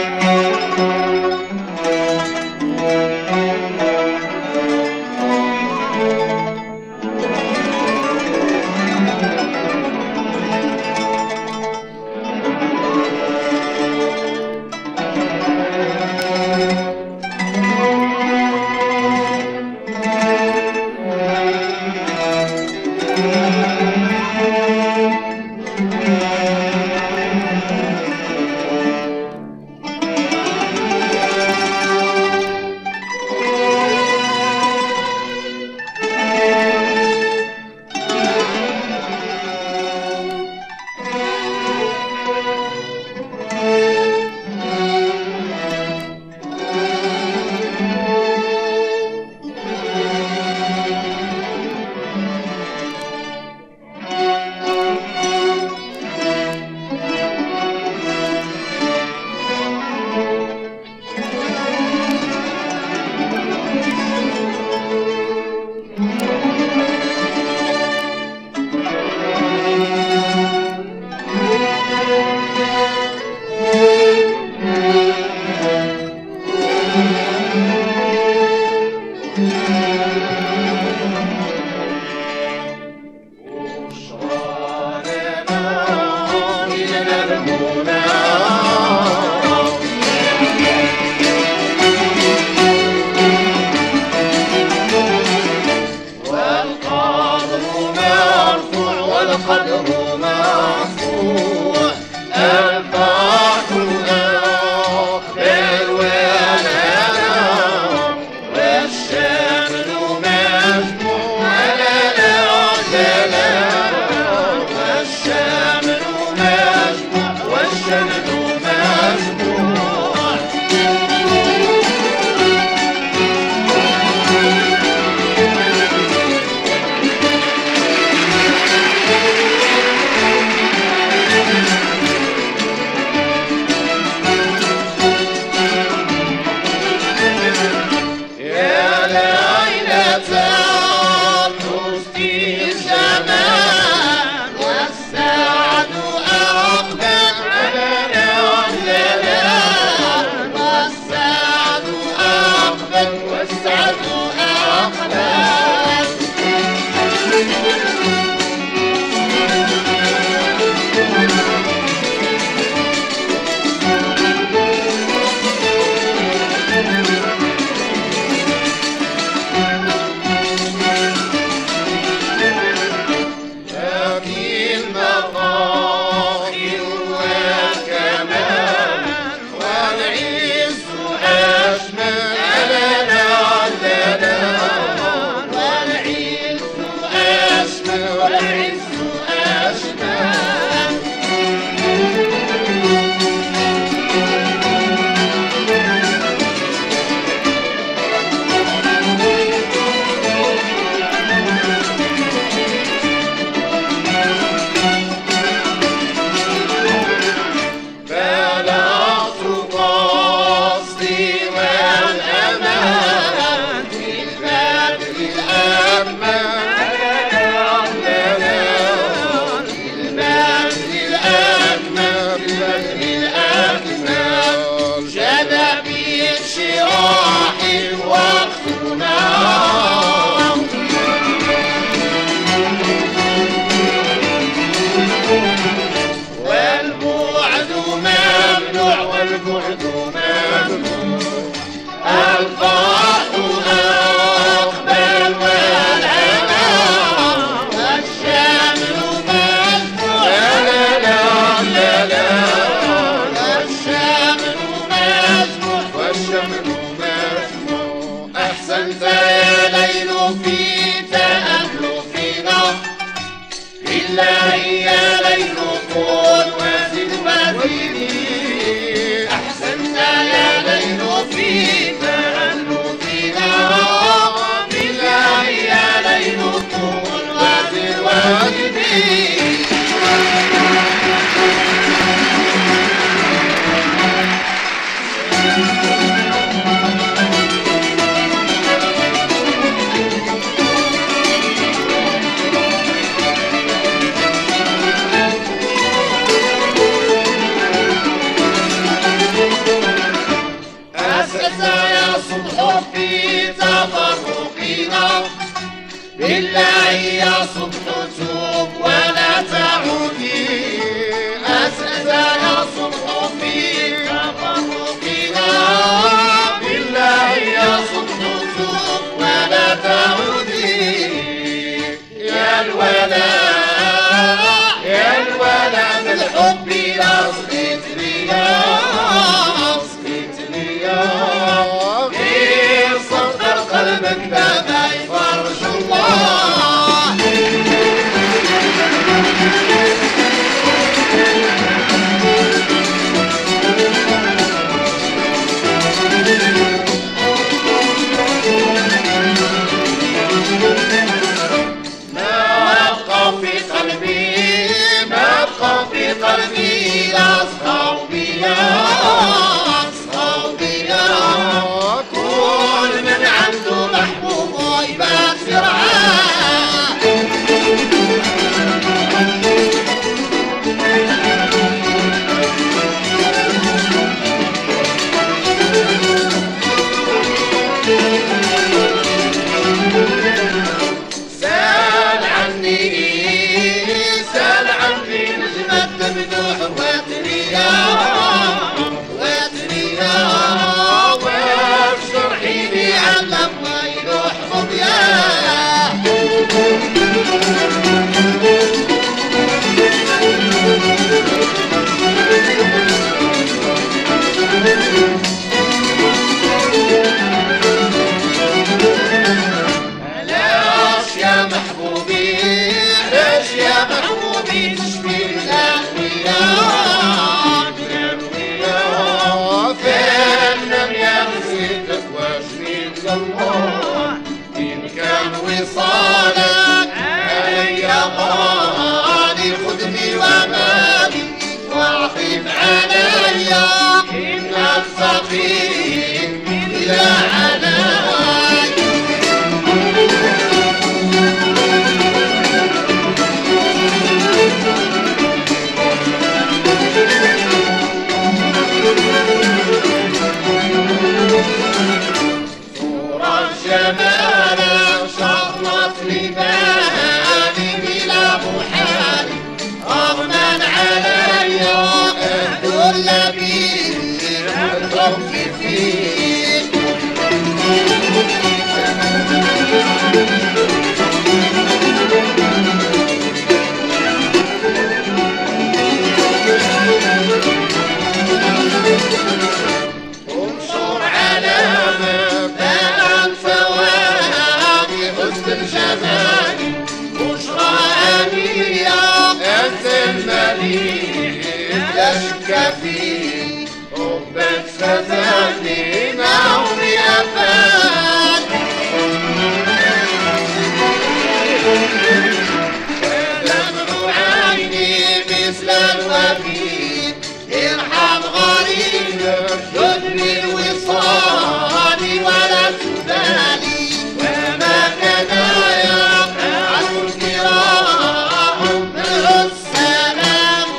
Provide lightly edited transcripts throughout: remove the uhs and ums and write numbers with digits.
أحسنت يا ليل في تألفنا بالله يا صبح توب ولا تعودي، أسأل يا صبح في تفرقنا. بالله يا صبح توب ولا تعودي، يا الولا يا الولا بالحب يا صغيت ليا صغيت ليا، غير صدر قلبك بابا يفرج الله. ما بقى في قلبي ما بقى في قلبي لا صحابيا صحابيا، كل من عنده محبوب يبان سرعان. سال عني نجمة ممدوح واتريا واتريا، وابشر حيني علم ما يروح ضياه. علاش يا محبوبي علاش يا محبوبي تشفي الأنوياء الأنوياء، فنم يا نسيتك واش من الله، إن كان وصالك عليا غالي خذني ومالي واعطف عليا، إن الفقير إلى عناي. صورة جمالا شرت لي بالي بلا محال، أغنى عليا أهل اللبيب والحب فيه. انشر علامة عن فواني حسن الجمال، بشرى أنية أنت المليك لا شك فيه، حبك فتاني نومي أفاد. ودمع عيني مثل الوفيد، ارحم غريبك يدني الوصال ولا تبالي، وما كان يفعل الكرام من السلام.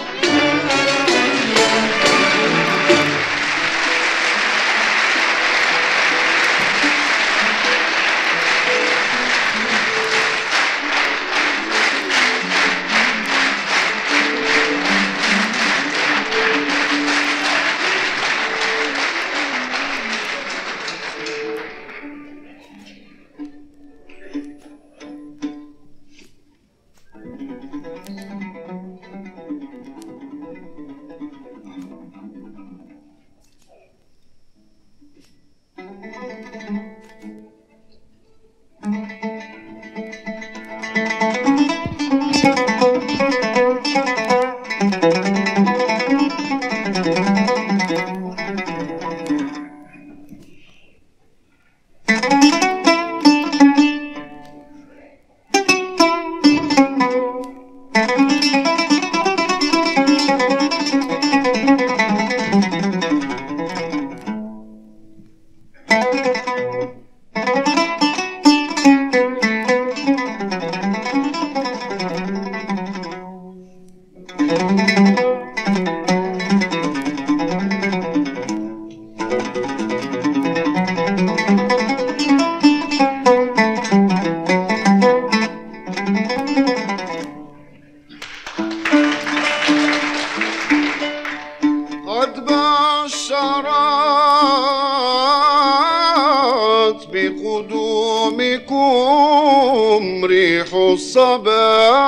الصبا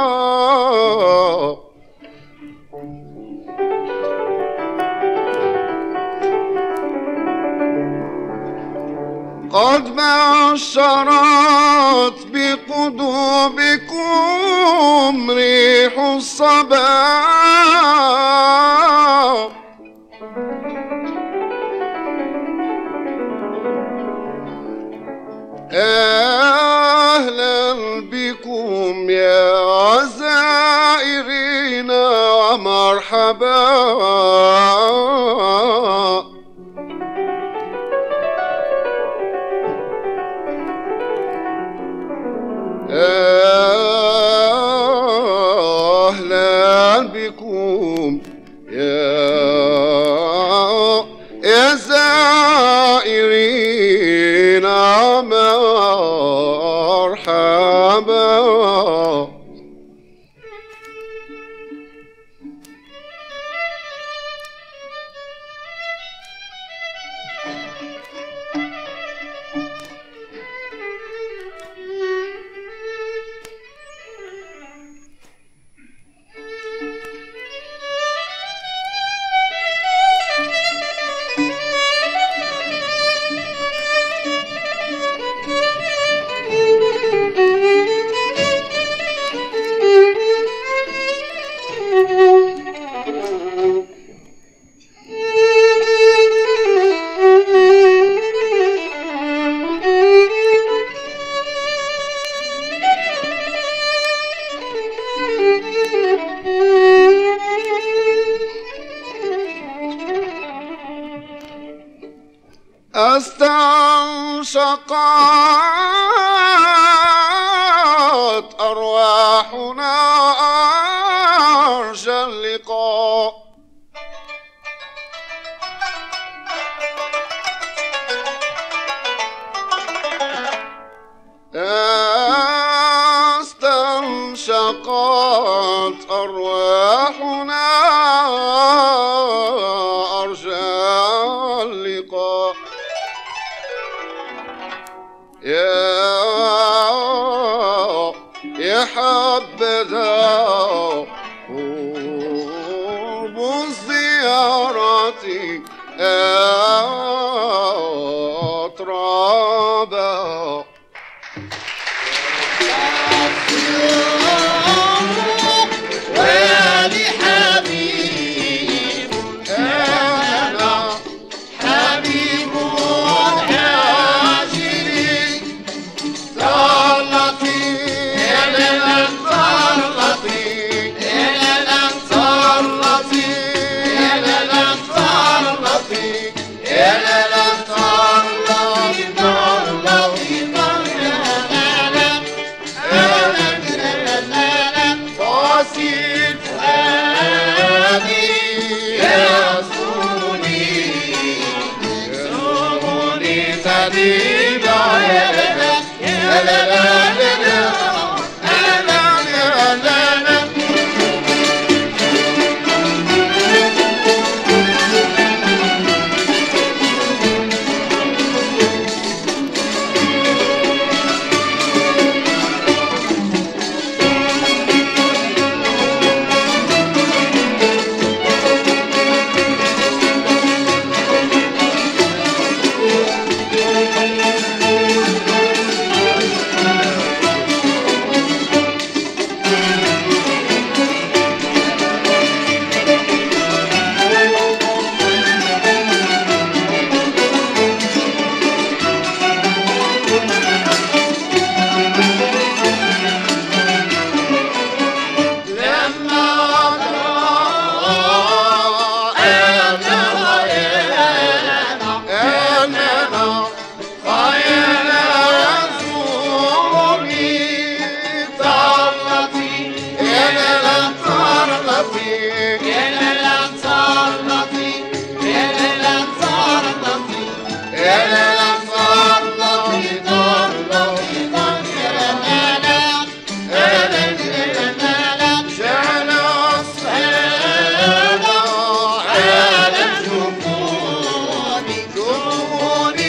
قد بشرت بقدومكم ريح الصبا أهلا بكم يا زائرين ومرحبا أهلا بكم يا زائرين مرحبا استنشقت أرواحنا أرجى اللقاء استنشقت أرواحنا أرجى اللقاء يا حبذا قرب الزيارة أطرابا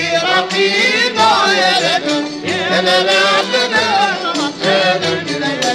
لا لا لا لا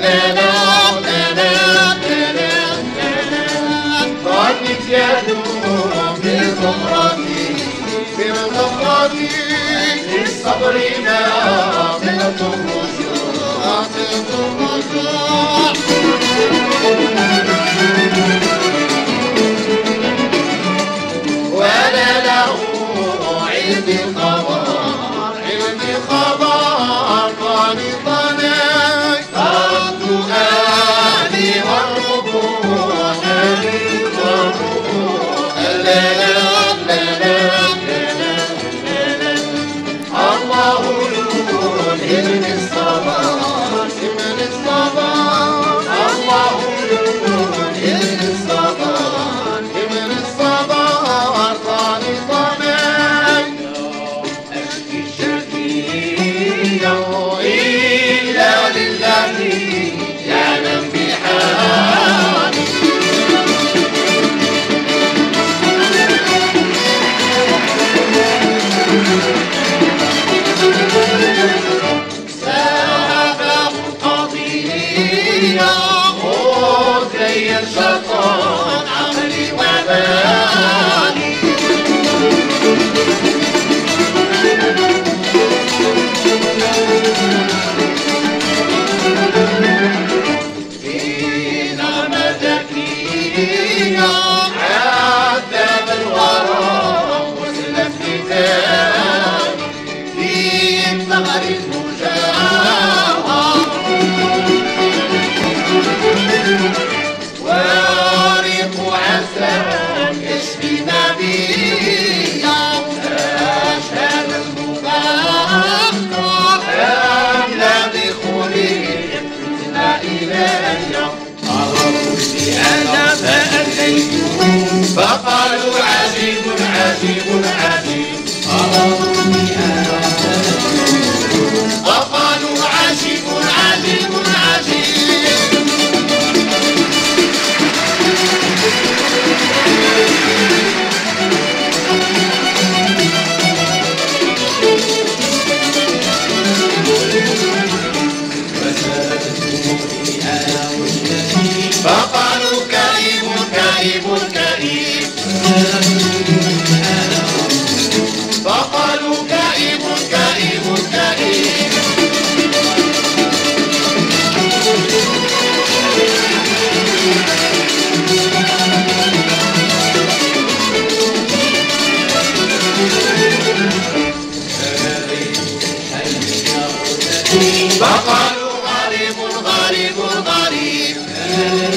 ضاقت يدهم بالغفرة للصبر ناطقة الرجوع ولا له علم خبر قانطنا فرد آلي والربوع الله نور ابن الصبر الله نور ابن الصبر قانطنا أشكي الشكي إلا لله يعلم بحالي زي الشيطان عملي وبالي فينا مدكية عذب الورى وسلم كتاب في ثغر المجاهر وارق عسى يشفي نبيا أشهد المبخر أملا بخلقنا إلي عرفت أنا فأتيته فقالوا عجيب عجيب عجيب عرفت أنا فقالوا عجيب عجيب عجيب فقالوا كريم كريم كريم فقالوا كريم كريم كريم فقالوا غريب غريب غريب